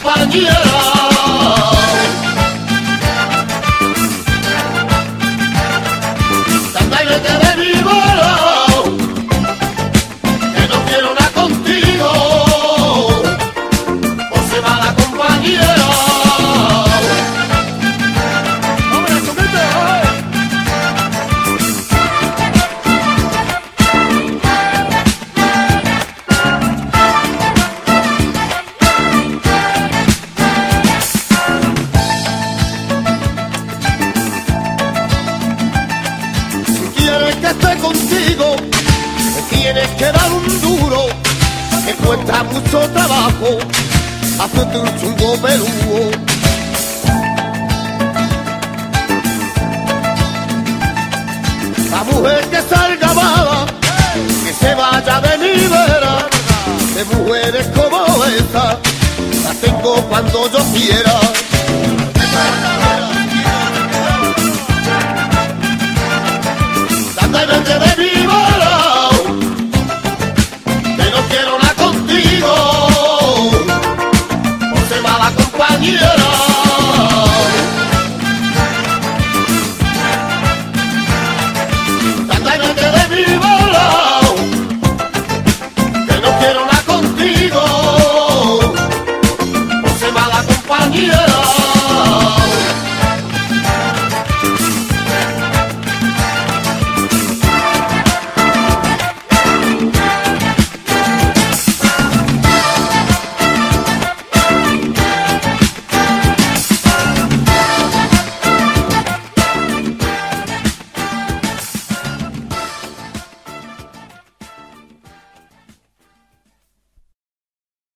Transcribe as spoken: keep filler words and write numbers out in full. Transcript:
compañera. Anda y vete de mi mano, que no quiero nada contigo, o se va la compañera. Que esté contigo, me tienes que dar un duro, que cuesta mucho trabajo, hacerte un chungo peludo. La mujer que salga mala, que se vaya de mi vera, de mujeres como esta, las tengo cuando yo quiera. Anda y vete de mi mano, que no quiero nada contigo, o se va la compañera.